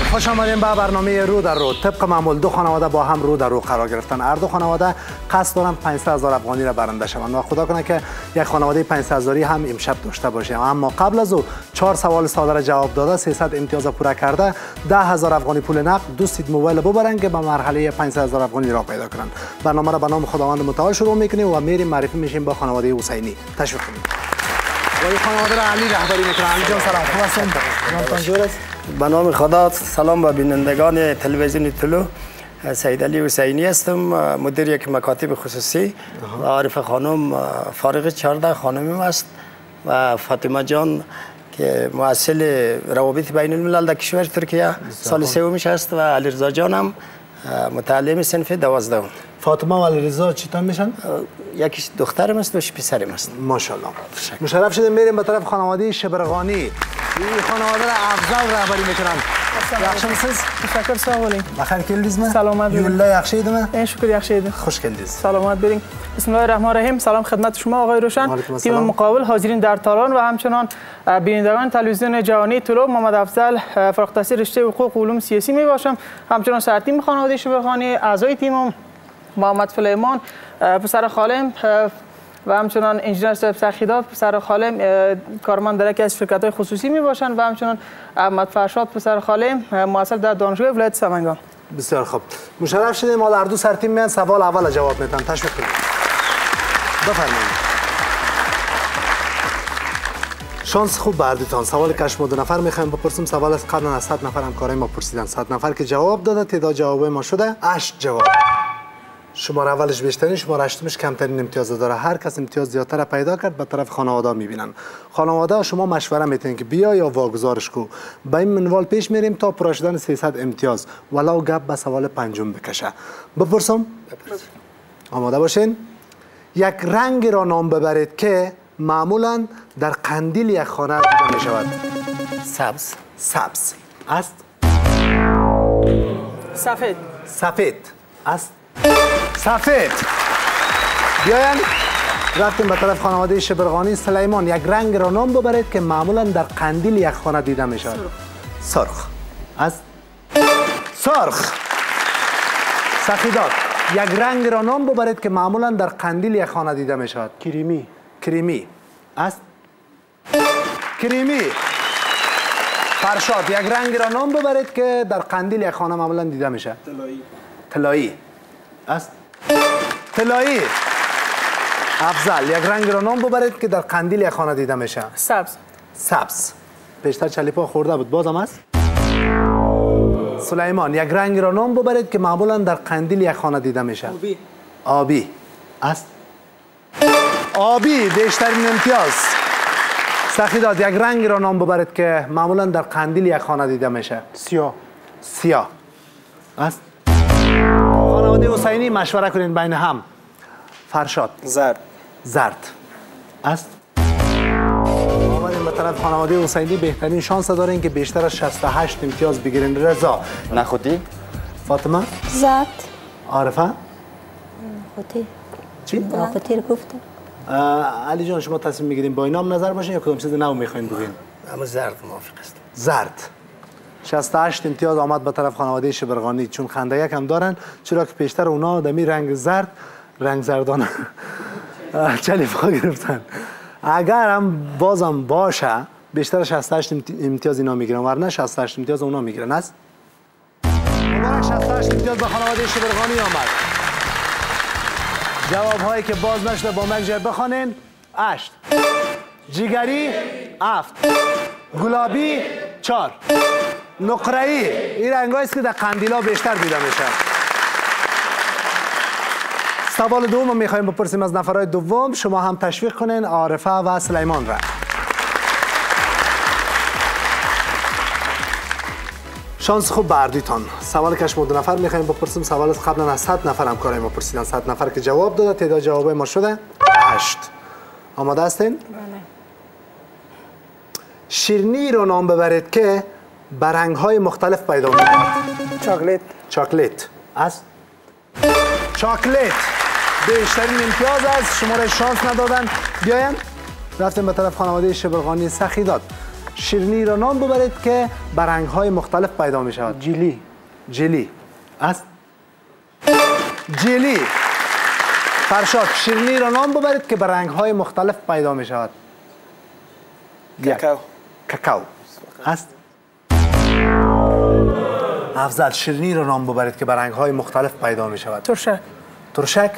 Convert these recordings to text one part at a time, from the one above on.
خوش آمدین به برنامه رو در رو. طبق معمول دو خانواده با هم رو در رو قرار گرفتن. هر دو خانواده قصد دارن 500,000 افغانی را برنده شوند و خدا کنه که یک خانواده 500,000 هم امشب داشته باشه. اما قبل از او 4 سوال ساده را جواب داده 300 امتیاز پورا کرده 10,000 افغانی پول نقد 2 سیت موبایل ببرن که به مرحله 500,000 افغانی را پیدا کنن. برنامه را به نام خداوند متعال شروع میکنیم و میریم معرفی میشیم با خانواده حسینی. تشریف کنید. و خانواده را علی رهبری میکنه. علی جان سلام. خوب هستین؟ جانتان جور است؟ به نام خدا سلام به بینندگان تلویزیون طلوع. سید علی حسینی هستم، مدیر یک مکاتب خصوصی. و عارف خانم فارغ 14 خانم است و فاطمه جان که مؤسس روابط بین الملل در کشور ترکیه سال سومش است و علی رضا جانم متعلم صنف 12. فاطمه و علی رضا چیتان میشن؟ یکیش دخترم است و یکیش پسرم است. ماشاءالله. مشرف شدیم. میریم به طرف خانواده شبرغانی. این خانواده را افضل رهبری میکنن. yaxshi misiz? Teşekkür sağ olun. Baxir keldingizmi? Salomat bo'ling. Yo'llar yaxshi edimi? Shukr yaxshi edi. Xush keldingiz. Salomat bo'ling. Bismillahirrahmanirrahim. Salom xidmat شما آقای روشن. تیم مقابل حاضرین در تالار و همچنان بینندگان تلویزیون جهانی طلوع. محمد افضل فارغ التحصیل رشته حقوق و علوم سیاسی می باشم. همچنان سرتیم خانواده شبرغانی، اعضای تیم محمد سلیمان پسر خالم و همچنان انجینر صاحب سخیدات پسر خالم کارمند در یکی از شرکت‌های خصوصی می باشند و همچنان احمد فرشاد پسر خالم مؤثر در دانشگاه ولایت سمنگان. بسیار خوب. مشرف شدیم. حالا هر دو سرتیم میان سوال اول جواب میدن. تشویق کنید. بفرمایید. شانس خوب بردیتان. سوال کشف ما 2 نفر میخوایم بپرسیم. سوال از قبلا از 100 نفر همکارای ما پرسیدن. 100 نفر که جواب داده تعداد جوابای ما شده 8 جواب. شماره اولش بیشترین، شماره هشتمش کمترین امتیاز داره. هر کس امتیاز زیادتر پیدا کرد به طرف خانواده میبینن. خانواده شما مشوره میتین که بیا یا واگذارش کو. با این منوال پیش میریم تا پر شدن 300 امتیاز. ولو گپ به سوال پنجم بکشه. بپرسم؟ آماده باشین. یک رنگ را نام ببرید که معمولا در قندیل یک خانه دیده می شود. سبز. سبز است. سفید. سفید است. سفید. بیاین رفتیم به طرف خانواده شبرغانی. سلیمان یک رنگ را نام ببرید که معمولا در قندیل یک خانه دیده می شود. سرخ است. سرخ. سخیدات یک رنگ را نام ببرید که معمولا در قندیل یک خانه دیده می شود. کریمی. کریمی است. کریمی. فرشاد یک رنگ را نام ببرید که در قندیل یک خانه معمولا دیده می شود. طلایی. طلایی است. طلایی. افضل یک رنگ را نام ببرید که در قندیل یک خانه دیده می شود. سبز. سبز. پیشتر چلیپا خورده بود بازم است. سلیمان یک رنگ را نام ببرید که معمولا در قندیل یک خانه دیده می شود. آبی. آبی است. آبی بیشترین امتیاز. سخیدات یک رنگ را نام ببرید که معمولا در قندیل یک خانه دیده میشه. سیاه. سیاه است. خانواده حسینی مشوره کنین بین هم. فرشاد. زرد. زرد است. آمدیم به طرف خانواده حسینی. بهترین شانس دارین که بیشتر از 68 امتیاز بگیرین. رضا. نخودی. فاطمه. زرد. عارفه. خودی. چی؟ خودی رو گفتم. علی جان شما تصمیم میگیرین با اینام نظر باشین یا کدام چیز نو میخواین بگین؟ اما زرد موافق است. زرد. 68 امتیاز آمد به طرف خانواده شبرغانی. چون خنده یک هم دارن چرا که پیشتر اونا دمی رنگ زرد رنگ زردانه چلیپا گرفتن. اگر هم بازم باشه بیشتر 68 امتیاز اینا میگیرن ورنه 68 امتیاز اونا میگیرن است. مبارک 68 امتیاز به خانواده شبرغانی آمد. جواب هایی که باز نشده با مگجر بخوانین. 8 جیگری 7 گلابی 4 نقره‌ای. این رنگایی است که در قندیلا بیشتر دیده میشه. سوال دوم میخوایم بپرسیم از نفرهای دوم. شما هم تشویق کنین عارفه و سلیمان را. شانس خوب بردیتان. سوال کش ما 2 نفر میخوایم بپرسیم. سوال از قبلا از 100 نفر همکارای ما پرسیدن. 100 نفر که جواب داده تعداد جوابای ما شده 8. آماده هستین؟ بله. شیرینی رو نام ببرید که به رنگ‌های مختلف پیدا می‌کنه. چاکلیت. چاکلیت است. چاکلیت بیشترین امتیاز است. شماره شانس ندادن. بیاین رفتیم به طرف خانواده شبرغانی سخیدات. شیرینی را نام ببرید که به رنگ‌های مختلف پیدا می شود. جیلی. جلی است. جلی. فرشاد شیرینی را نام ببرید که به رنگ‌های مختلف پیدا می شود. کاکائو. کاکائو است. افضل شیرینی را نام ببرید که به رنگ‌های مختلف پیدا می شود. ترشک. ترشک.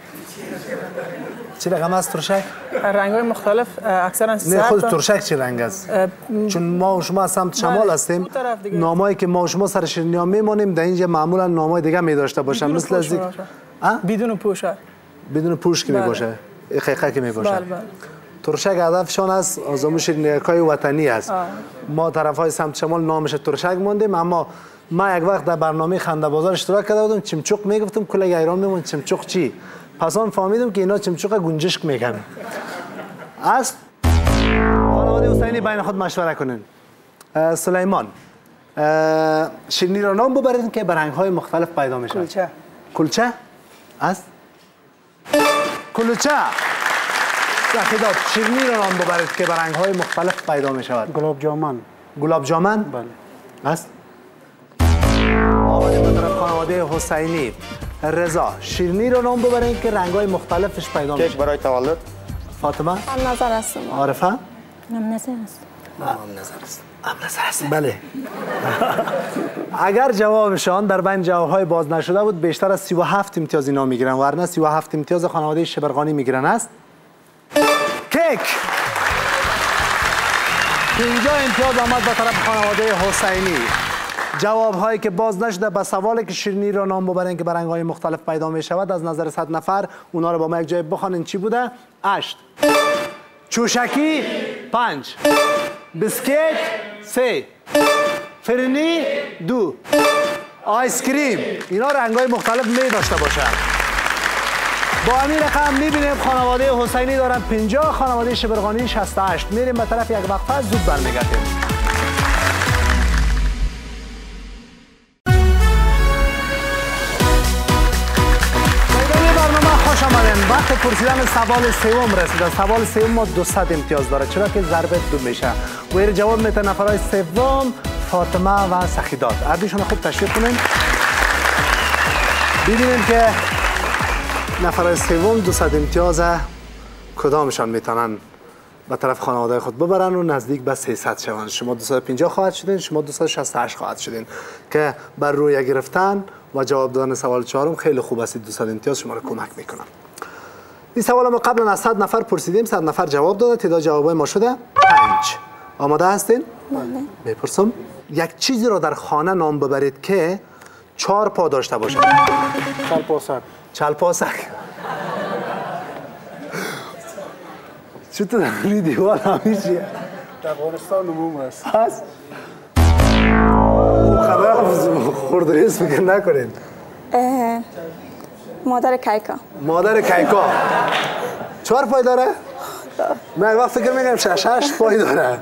چه رقم است ترشک؟ رنگ‌های مختلف اکثرا نه خود ترشک چه رنگ است؟ چون ما و شما از سمت شمال هستیم، نامایی که ما و شما سر شیرینی ها میمانیم در اینجا معمولا نامای دیگه می داشته باشن، مثل از بدون پوش. بدون پوش که می باشه، خیقه که می باشه. ترشک هدفشان از آزمایش نیکای وطنی است. ما طرف های سمت شمال نامش ترشک ماندیم، اما ما یک وقت در برنامه خنده بازار اشتراک کرده بودم، چمچوق میگفتم کل ایران میمون چمچوق چی؟ پس آن فهمیدم که اینا چمچوق گنجشک میگن. است خانواده حسینی بین خود مشوره کنین. سلیمان شیرینی را نام ببرید که به رنگ‌های مختلف پیدا میشه. کلچه. کلچه است. کلچه. سخیدات شیرینی را نام ببرید که به رنگ‌های مختلف پیدا می شود. گلاب جامن. گلاب جامن؟ بله. است. آمدیم به طرف خانواده حسینی. رضا شیرینی را نام ببرید که رنگ‌های مختلفش پیدا می شود. کیک برای تولد. فاطمه؟ هم نظر هستم. عارفه؟ هم نظر هست. هم نظر است. بله. اگر جوابشان در بین جواب‌های باز نشده بود بیشتر از 37 امتیاز اینا میگیرن، ورنه 37 امتیاز خانواده شبرغانی میگیرن است. کیک 50 امتیاز آمد به طرف خانواده حسینی. جواب‌هایی که باز نشده به سوالی که شیرینی را نام ببرین که به رنگ‌های مختلف پیدا می شود از نظر 100 نفر اونا رو با ما یک جای بخوانین چی بوده؟ 8 چوشکی 5 بسکیت 3 فرنی 2 آیس کریم. اینا رنگ‌های مختلف می داشته باشند. با همین رقم می‌بینیم خانواده حسینی دارن 50، خانواده شبرغانی 68. میریم به طرف یک وقفه، زود برمیگردیم. خوش آمدین. وقت پرسیدن سوال سوم رسیده. سوال سوم ما 200 امتیاز داره چرا که ضرب 2 میشه. و این جواب میته نفرای سوم فاطمه و سخیدات. عددشون خوب تشریف کنین. ببینیم که نفرای سوم 200 امتیاز کدامشان میتونن به طرف خانواده خود ببرن و نزدیک به 300 شوند. شما 250 خواهد شدین، شما 268 خواهد شدین که بر روی گرفتن و جواب دادن سوال چهارم خیلی خوب است. 200 امتیاز شما را کمک میکنم. این سوال ما قبلا از 100 نفر پرسیدیم، 100 نفر جواب داده، تعداد جوابای ما شده 5. آماده هستین؟ بله. بپرسم یک چیزی را در خانه نام ببرید که 4 پا داشته باشد. چلپاسک. چلپاسک. چطور در روی دیوار همیشه در افغانستان عموم است. هست؟ خبر خوردریز فکر نکنید. مادر کیکا. مادر کیکا 4 پای داره؟ من وقت فکر میکنم 6 پای داره.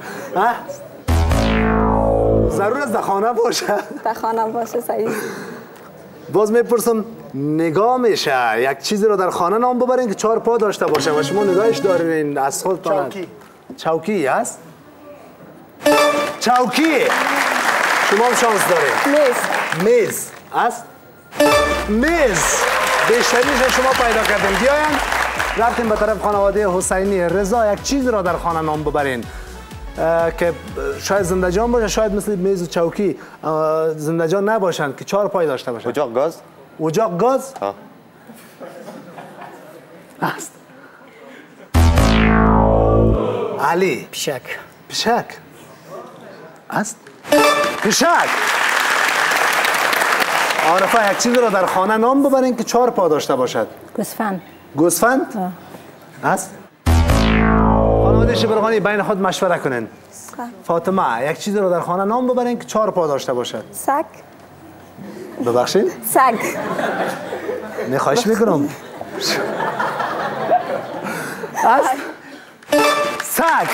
ضرور است در خانه باشه. در خانه باشه صحیح. باز میپرسم نگاه میشه یک چیزی رو در خانه نام ببرین که 4 پا داشته باشه و شما نگاهش دارین از خودتان. چوکی. چوکی است؟ چوکی. شما هم شانس دارین. میز است؟ میز بیشتریش شما پیدا کردین. بیاین رفتیم به طرف خانواده حسینی. رضا یک چیز را در خانه نام ببرین که شاید زندجان باشه، شاید مثل میز و چوکی زندجان نباشند که 4 پای داشته باشند. اجاق گاز. اجاق گاز؟ ها. است. علی. پیشک. پیشک است. پیشک. عارفه یک چیزی را در خانه نام ببرین که 4 پا داشته باشد. گوسفند. گوسفند؟ است. خانواده شبرغانی بین خود مشوره کنین. فاطمه یک چیزی را در خانه نام ببرین که 4 پا داشته باشد. سگ. ببخشید؟ سگ. نخواهش میکنم. است. سگ.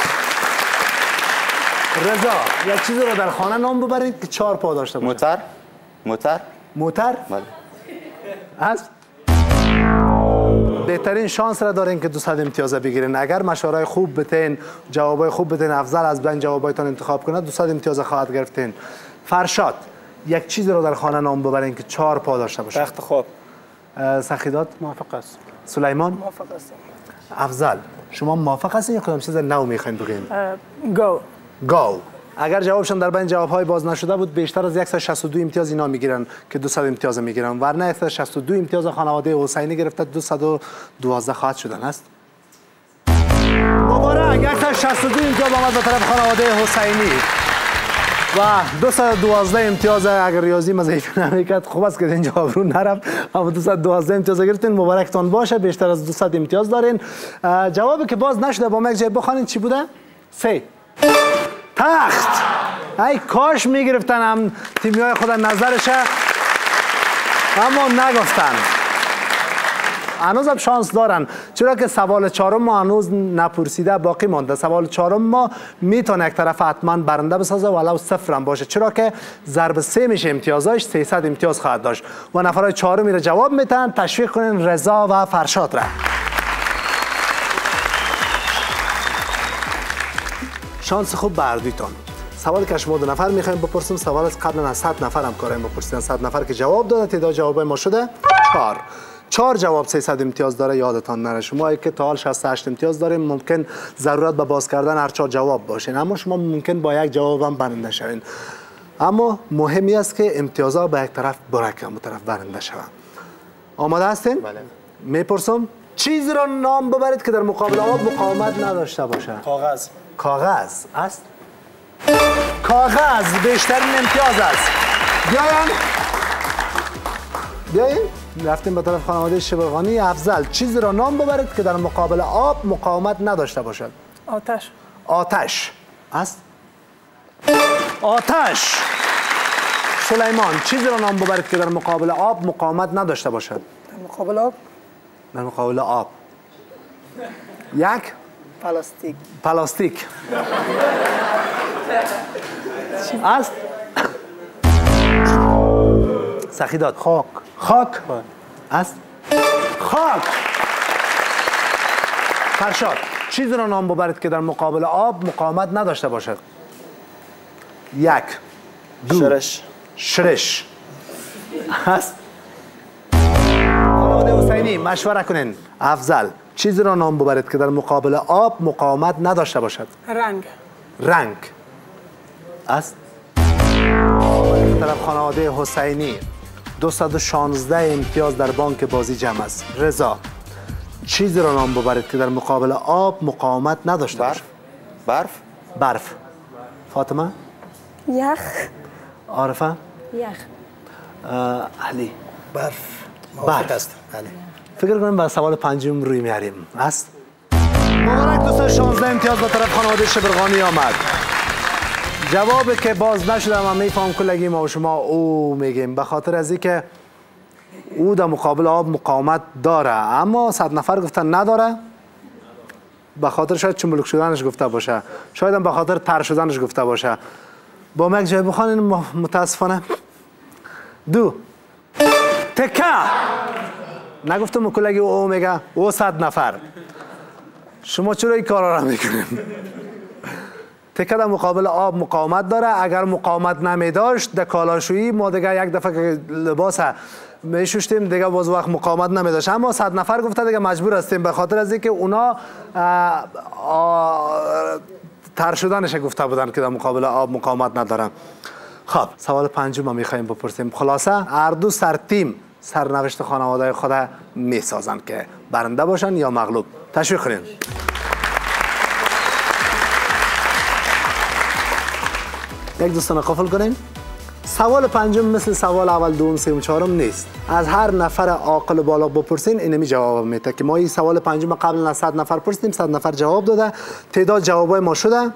رضا یک چیزی را در خانه نام ببرین که 4 پا داشته باشد. موتر. موتر. موتر؟ بله. است. بهترین شانس را دارین که 200 امتیاز بگیرین. اگر مشورای خوب بتین، جوابای خوب بتین، افضل از بین جوابایتان انتخاب کنه 200 امتیاز خواهد گرفتین. فرشاد یک چیزی رو در خانه نام ببرین که 4 پا داشته باشه. تخت خواب. سخیدات موافق است. سلیمان موافق است. افضل شما موافق هستین یا کدام چیز نو میخواین بگین؟ گو. اگر جوابشان در بین جوابهای باز نشده بود بیشتر از 162 امتیاز اینا میگیرن که 200 امتیاز میگیرن، ورنه 162 امتیاز خانواده حسینی گرفته 212 خواهد شدن است. مبارک، 162 امتیاز آمد به طرف خانواده حسینی و 212 امتیاز. اگر ریاضی مضیف نمیکرد خوب است که این جواب رو نرفت، اما 212 امتیاز گرفتین. مبارکتان باشه، بیشتر از 200 امتیاز دارین. جوابی که باز نشده با یک جای بخوانید چی بوده؟ 3 تخت. ای کاش میگرفتن هم تیمیای خود نظرشه، اما نگفتن. هنوز هم شانس دارن، چرا که سوال 4 ما هنوز نپرسیده باقی مانده. سوال 4 ما میتونه یک طرف حتما برنده بسازه ولو 0 هم باشه، چرا که ضرب 3 میشه امتیازاش، 300 امتیاز خواهد داشت و نفرای 4 میره جواب میتن. تشویق کنین رضا و فرشاد را. شانس خوب بردیتون. سوال که شما 2 نفر میخوایم بپرسیم، سوال از قبلا از 100 نفر هم کاریم بپرسیم. 100 نفر که جواب داده، تعداد جوابای ما شده 4 جواب 300 امتیاز داره. یادتان نره شما که تا حال 68 امتیاز داریم، ممکن ضرورت به باز کردن هر 4 جواب باشین، اما شما ممکن با یک جواب هم برنده شوین. اما مهمی است که امتیازها به یک طرف برکه، به طرف برنده شوند. آماده هستین؟ بله. میپرسم چیزی را نام ببرید که در مقابل آب مقاومت نداشته باشه. کاغذ است. کاغذ بیشترین امتیاز است. بیاین رفتیم به طرف خانواده شبرغانی. افضل چیزی را نام ببرید که در مقابل آب مقاومت نداشته باشد. آتش است. آتش. سلیمان چیزی را نام ببرید که در مقابل آب مقاومت نداشته باشد. در مقابل آب 1 پلاستیک است. سخیدات خاک است. خاک. فرشاد چیزی را نام ببرید که در مقابل آب مقاومت نداشته باشد. 1 2 شرش است. خانواده حسینی مشوره کنین. افضل چیزی را نام ببرید که در مقابل آب مقاومت نداشته باشد. رنگ است. طرف خانواده حسینی 216 امتیاز در بانک بازی جمع است. رضا چیزی را نام ببرید که در مقابل آب مقاومت نداشته باشد. برف. فاطمه یخ. عارفه یخ. علی برف است. فکر کنم به سوال 5 روی میاریم است. مبارک 216 امتیاز به طرف خانواده شبرغانی آمد. جوابی که باز نشده من میفهم کلگی ما و شما او میگیم، به خاطر از اینکه او در مقابل آب مقاومت داره، اما 100 نفر گفتن نداره. به خاطر شاید چملک شدنش گفته باشه، شاید هم به خاطر تر شدنش گفته باشه. با یک جای بخوانین متاسفانه. 2 تکه. نگفتم کلگی او میگه او 100 نفر. شما چرا این کارا را میکنین؟ تکه در مقابل آب مقاومت داره. اگر مقاومت نمی داشت در کالاشویی ما دیگه یک دفعه که لباس میشوشتیم دیگه باز وقت مقاومت نمی داشت، اما 100 نفر گفته دیگه مجبور هستیم به خاطر از اینکه اونا تر شدنش گفته بودن که در مقابل آب مقاومت ندارن. خب سوال 5 ما میخوایم بپرسیم. خلاصه هر دو سر تیم سرنوشت خانواده خود میسازن که برنده باشن یا مغلوب. تشویق کنین. یک دوستان قفل کنیم. سوال 5 مثل سوال اول، دوم، سوم، چهارم نیست. از هر نفر عاقل بالا بپرسین اینمی جواب میده که ما این سوال 5 قبل از 100 نفر پرسیدیم، 100 نفر جواب داده. تعداد جوابای ما شده 1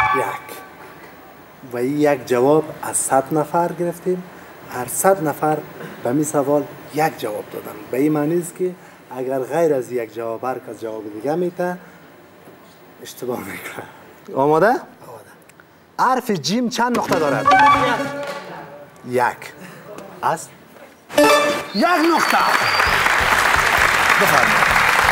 و این 1 جواب از 100 نفر گرفتیم. هر 100 نفر به می سوال 1 جواب دادن. به این معنی است که اگر غیر از 1 جواب هر کس جواب دیگه میده اشتباه میکنه. آماده؟ حرف جیم چند نقطه دارد؟ 1 است. 1 نقطه. بفرمایید.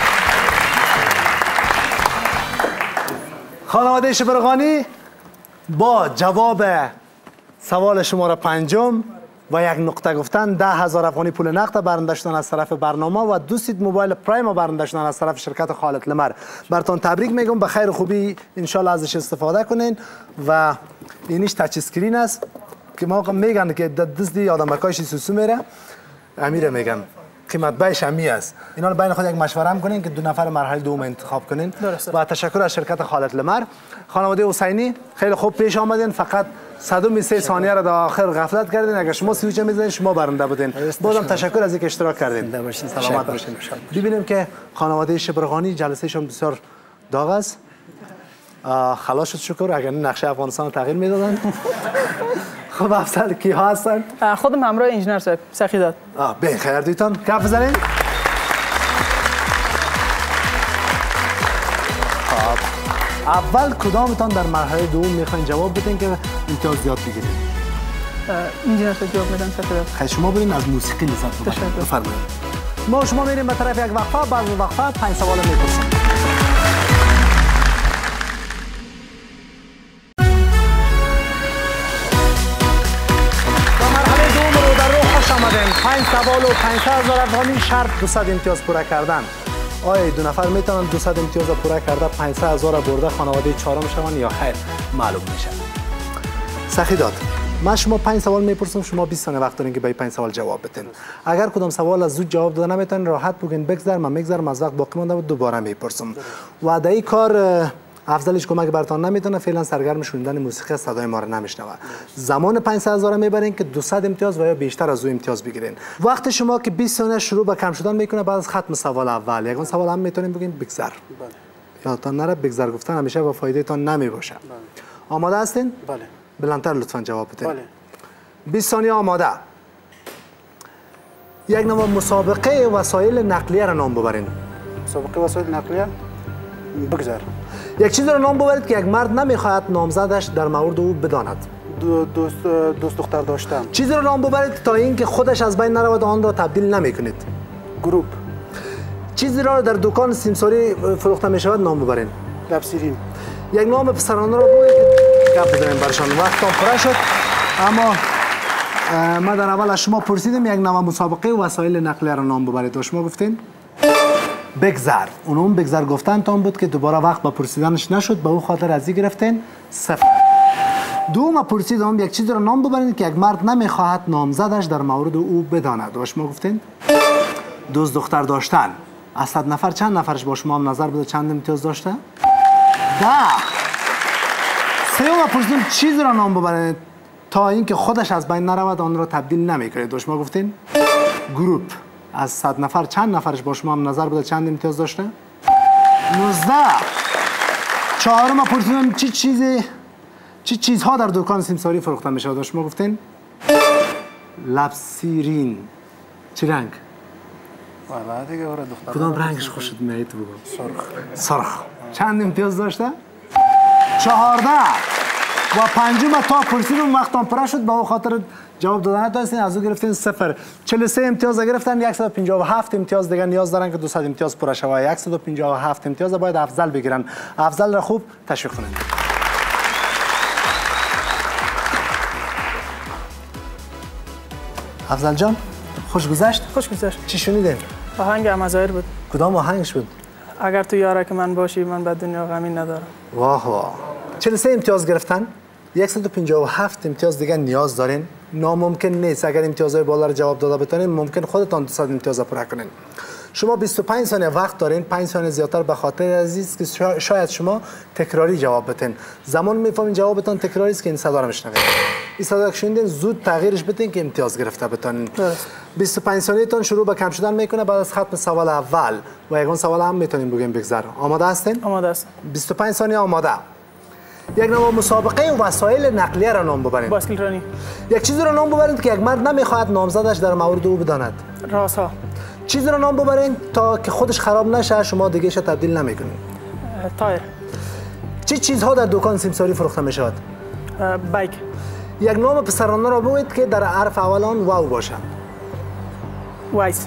خانواده شبرغانی با جواب سوال شماره 5 و 1 نقطه گفتن 10,000 افغانی پول نقد برنده شدن از طرف برنامه و 2 سیت موبایل پرایم برنده شدن از طرف شرکت خالد لمر. براتون تبریک میگم، به خیر خوبی انشالله ازش استفاده کنین و اینیش تچ اسکرین است که ما میگن که دزدی آدمکایش سوسو میره، امیر میگن قیمت بهش همی است. اینا رو بین خود یک مشوره هم کنین که 2 نفر مرحله دوم انتخاب کنین. و تشکر از شرکت خالد لمر. خانواده حسینی خیلی خوب پیش آمدین، فقط 103 ثانیه را در آخر غفلت کردین. اگر شما سویچ میزنین شما برنده بودین. بازم تشکر از اینکه اشتراک کردین. سلامت باشین. ببینیم که خانواده شبرغانی جلسهشون بسیار داغ است. خلاص شد شکر، اگر نقشه افغانستان رو تغییر میدادن. خب افضل کی ها هستن؟ خودم همراه انجینر صاحب سخیدات. به خیر دویتان کف بزنین. اول کدامتان در مرحله دوم میخواین جواب بدین که امتیاز زیاد بگیرید؟ انجینر صاحب جواب میدن سخیدات. خیلی شما برین از موسیقی لذت ببرید. بفرمایید. ما شما میریم به طرف یک وقفه، بعد از وقفه 5 سوال میپرسیم. در رو خوش آمدین. 5 سوال و 5,000 افغانی شرط 200 امتیاز پوره کردن. آیا 2 نفر میتونن 200 امتیاز پوره کرده 5,000 برده خانواده چهارم شون یا خیر؟ معلوم میشه. سخیدات من شما 5 سوال میپرسم، شما 20 ثانیه وقت دارین که به 5 سوال جواب بدین. اگر کدام سوال از زود جواب داده نمیتونین راحت بگین بگذر، من میگذرم، از وقت باقی مونده و دوباره میپرسم. و در این کار افضلش کمک برتان نمیتونه، فعلا سرگرم شوندن موسیقی صدای ما رو نمیشنوه. زمان 5,000 میبرین که 200 امتیاز و یا بیشتر از او امتیاز بگیرین. وقت شما که 20 ثانیه شروع به کم شدن میکنه بعد از ختم سوال اول. یگان سوال هم میتونین بگین بگذر. یادتان نره بگذر گفتن همیشه با فایده تان نمیباشه. آماده هستین؟ بله. بلندتر لطفا جواب بدین. بله. 20 ثانیه آماده. یک نوع مسابقه وسایل نقلیه را نام ببرین. مسابقه وسایل نقلیه؟ بگذر. یک چیز را نام ببرید که یک مرد نمیخواهد نامزدش در مورد او بداند. دوست دختر داشتن. چیزی را نام ببرید تا اینکه خودش از بین نرود آن را تبدیل نمیکنید. گروپ. چیزی را در دکان سیمساری فروخته می شود نام ببرین. لبسیرین. یک نام پسرانه را بگویید که گپ بزنیم برشان. وقتتان پره شد، اما ما در اول از شما پرسیدیم یک نوع مسابقه وسایل نقلیه را نام ببرید و شما گفتین بگذر. اونم بگذر گفتن تان بود که دوباره وقت با پرسیدنش نشد، به او خاطر از این گرفتین 0. دوم پرسیدم یک چیزی را نام ببرید که یک مرد نمیخواهد نامزدش در مورد او بداند و شما گفتین دوست دختر داشتن. از 100 نفر چند نفرش با شما هم نظر بده چند امتیاز داشته؟ 10. سوم پرسیدم چیزی را نام ببرید تا اینکه خودش از بین نرود آن را تبدیل نمیکنید و شما گفتین گروپ. از 100 نفر چند نفرش با شما هم نظر بده چند امتیاز داشته؟ 19. چهارم پرسیدم چه چیزها در دکان سیمساری فروخته میشه و شما گفتین لبسیرین. چه رنگ؟ والا دیگه اون دختر. کدام رنگش خوشت میاد بگو؟ سرخ. چند امتیاز داشته؟ 14. و پنجم تا پرسیدم وقتم پره شد با خاطر جواب دادن داشتین از او گرفتین 0. 43 امتیاز گرفتن. 157 امتیاز دیگه نیاز دارن که 200 امتیاز پره شود. 157 امتیاز باید افضل بگیرن. افضل را خوب تشویق کنید. افضل جان خوش گذشت؟ خوش گذشت. چی شنیدین؟ آهنگ امازایر بود. کدام آهنگش بود؟ اگر تو یاره که من باشی من به دنیا غمی ندارم. واه واه. 43 امتیاز گرفتن. 157 امتیاز دیگه نیاز دارین. ناممکن نیست اگر امتیازهای بالا رو جواب داده بتونین ممکن خودتان 200 امتیاز پوره کنین. شما 25 ثانیه وقت دارین. 5 ثانیه زیادتر به خاطر عزیز که شاید شما تکراری جواب بدین. زمان میفهمین جوابتان تکراری است که این صدا رو میشنوید. این صدا که شنیدین زود تغییرش بدین که امتیاز گرفته بتونین. 25 ثانیه تان شروع به کم شدن میکنه بعد از ختم سوال اول و یگان سوال هم میتونین بگیم بگذر. آماده هستین؟ آماده است. 25 ثانیه آماده. یک نوع مسابقه وسایل نقلیه را نام ببرید. بایسکل رانی. یک چیزی را نام ببرید که یک مرد نمیخواهد نامزدش در مورد او بداند. راسا. چیزی را نام ببرید تا که خودش خراب نشه شما دیگه شو تبدیل نمیکنید. تایر. چه چیزها در دکان سیمساری فروخته می شود؟ بایک. یک نام پسرانه را بگویید که در حرف اولان واو باشه. وایس.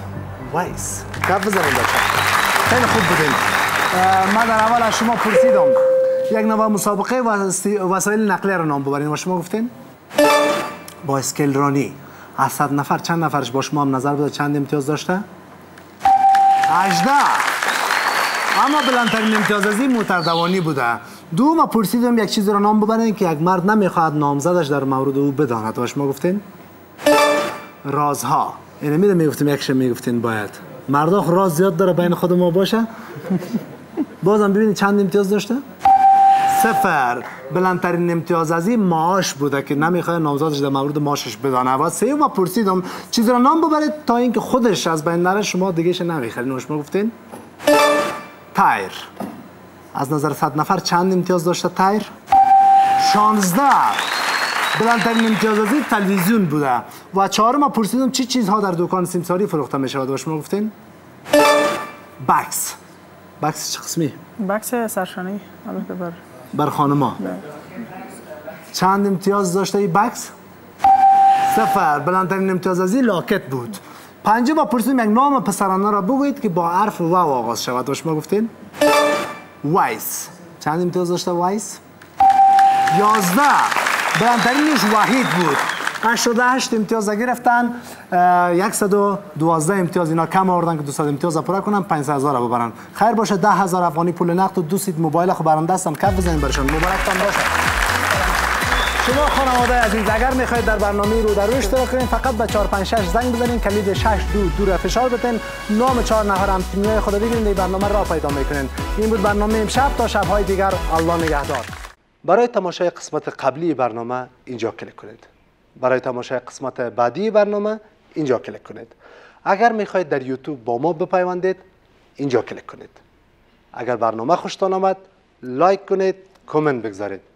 وایس. کف بزنید بچه. خیلی خوب بودین. من در اول از شما پرسیدم یک نوع مسابقه وسایل نقلیه رو نام ببرین و شما گفتین با اسکیل رانی از 100 نفر چند نفرش با شما هم نظر بده چند امتیاز داشته؟ 18. اما بلندترین امتیاز از این موتردوانی بوده. دوم پرسیدم یک چیزی رو نام ببرین که یک مرد نمیخواهد نامزدش در مورد او بداند و شما گفتین رازها. یعنی میگفتیم یکش میگفتین باید مردا راز زیاد داره بین خود ما باشه. بازم ببینید چند امتیاز داشته؟ 0. بلندترین امتیاز از این معاش بوده که نمیخواد نامزدش در مورد معاشش بدانه. و سوم پرسیدم چیزی رو نام ببرید تا اینکه خودش از بین نره شما دیگهش نمیخرین و شما گفتین تایر. از نظر 100 نفر چند امتیاز داشته تایر؟ 16. بلندترین امتیاز از این تلویزیون بوده. و 4 پرسیدم چی چیزها در دکان سیمساری فروخته می شود و شما گفتین بکس. بکس چه قسمی؟ بکس سرشانه‌ای البته بر خانما. چند امتیاز داشته این بکس؟ 0. بلندترین امتیاز از این لاکت بود. 5 پرسیدم یک نام پسرانه را بگویید که با حرف و آغاز شود و شما گفتین وایس. چند امتیاز داشته وایس؟ 11. بلندترینش وحید بود. 88 امتیاز گرفتن. 112 امتیاز اینا کم آوردن که 200 امتیاز پورا کنن 5000 ببرن. خیر باشه 10000 افغانی پول نقد و 2 سیت موبایل خو برنده هستم کف بزنید برشان. مبارکتان باشه. شما خانواده عزیز اگر میخواید در برنامه رو در روی اشتراک کنید فقط به 456 زنگ بزنید کلید 622 را فشار بدین نام 4 نفر هم تیمیای خود بگیرید این برنامه را پیدا میکنین. این بود برنامه امشب تا شب‌های دیگر الله نگهدار. برای تماشای قسمت قبلی برنامه اینجا کلیک کنید. برای تماشای قسمت بعدی برنامه اینجا کلیک کنید. اگر میخواید در یوتیوب با ما بپیوندید اینجا کلیک کنید. اگر برنامه خوشتان آمد لایک کنید، کامنت بگذارید.